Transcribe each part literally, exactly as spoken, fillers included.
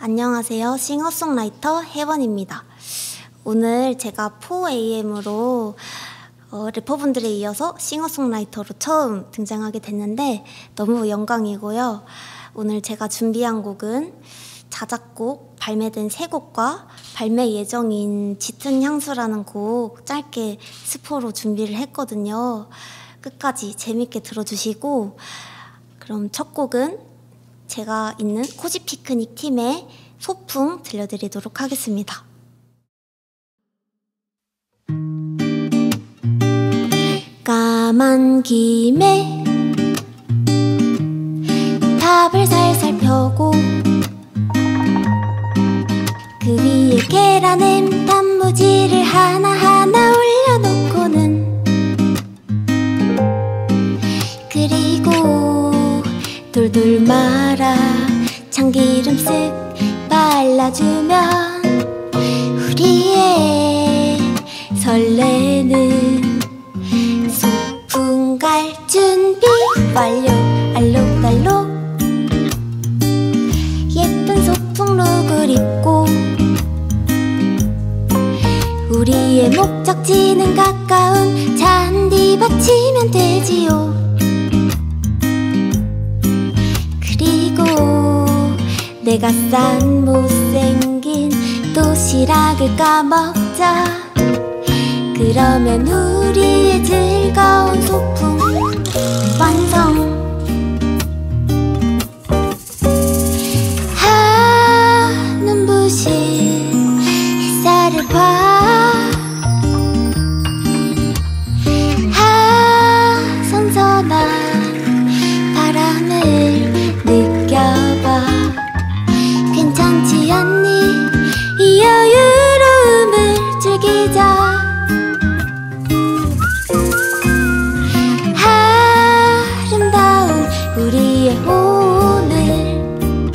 안녕하세요. 싱어송라이터 혜원입니다. 오늘 제가 포 에이엠으로 어, 래퍼분들에 이어서 싱어송라이터로 처음 등장하게 됐는데 너무 영광이고요. 오늘 제가 준비한 곡은 자작곡 발매된 세 곡과 발매 예정인 짙은 향수라는 곡 짧게 스포로 준비를 했거든요. 끝까지 재밌게 들어주시고, 그럼 첫 곡은 제가 있는 코지 피크닉 팀의 소풍 들려드리도록 하겠습니다. 까만 김에 탑을 살살 펴고 그 위에 계란햄 단무지를 하나하나 올려놓고는 그리고 돌돌 말아 참기름 쓱 발라주면 우리의 설레는 소풍 갈 준비 완료. 알록달록 예쁜 소풍 룩을 입고 우리의 목적지는 가까운 잔디밭이면 되지요. 그리고 내가 싼 못생긴 도시락을 까먹자. 그러면 우리의 즐거운 소풍 완성. 하 눈부신 햇살을 봐. 하 선선한 바람을 느껴봐. 괜찮지 않니? 이 여유로움을 즐기자. 아름다운 우리의 오늘.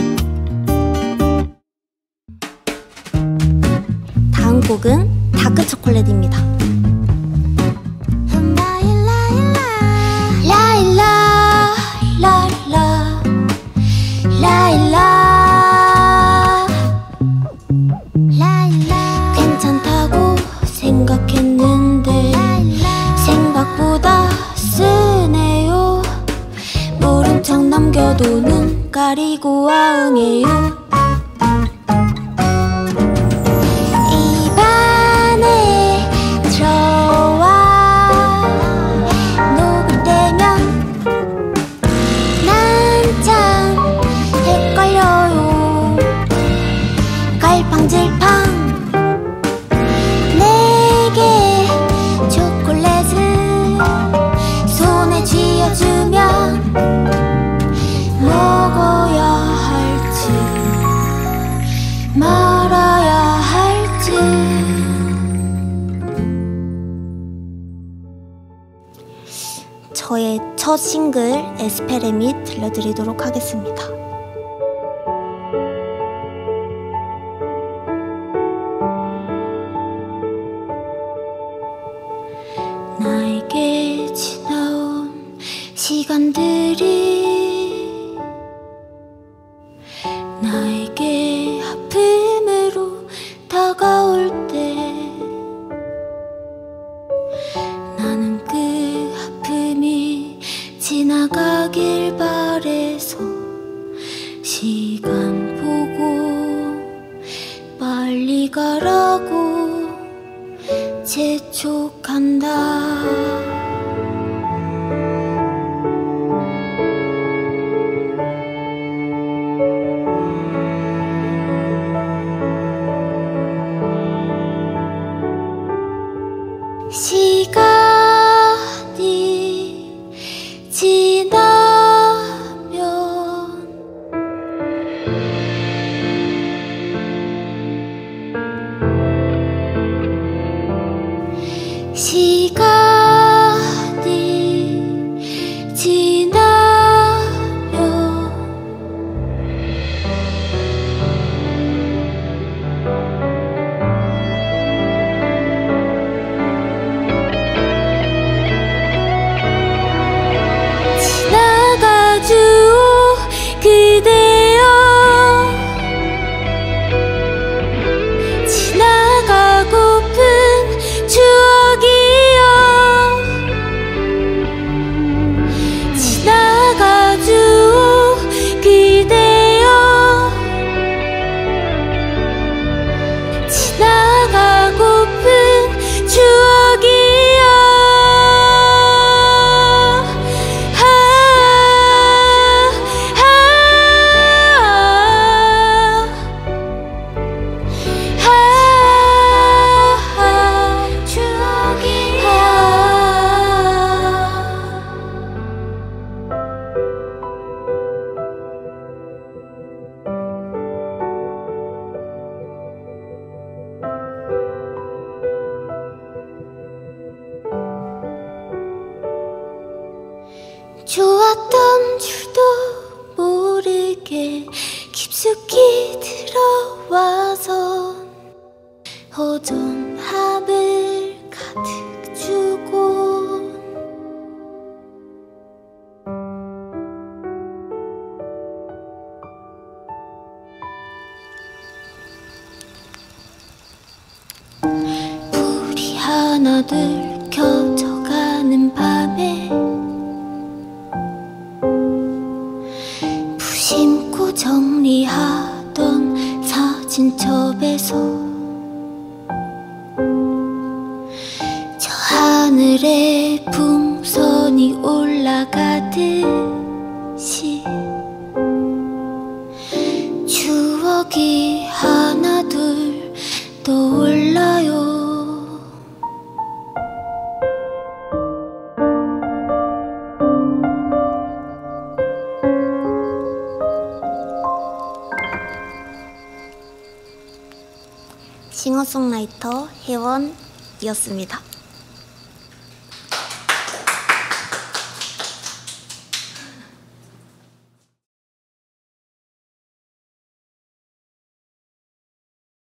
다음 곡은 다크초콜릿입니다. 라일라 라일라 라일라 라일라 괜찮다고 생각했는데 생각보다 쓰네요. 모른 척 넘겨도 눈 가리고 와응해요. 입안에 들어와 녹을 때면 난 참 헷갈려요. 갈팡질팡 내게 초콜릿을 손에 쥐어주면 먹어야 할지 말아야 할지. 저의 첫 싱글 에스페레밋 들려드리도록 하겠습니다. 나에게 지나온 시간들이 나에게 아픔으로 다가올 때 나는 그 아픔이 지나가길 바래서 시간 보고 빨리 가라고 재촉한다. 시간이 지나면 시간 깊숙이 들어와서 호전함을 가득 주고 불이 하나둘 켜져가는 밤에 부심고 정리하던 사진첩에서 저 하늘에 풍선이 올라가듯이 추억이 하나둘 떠올라요. 싱어송라이터 혜원이었습니다.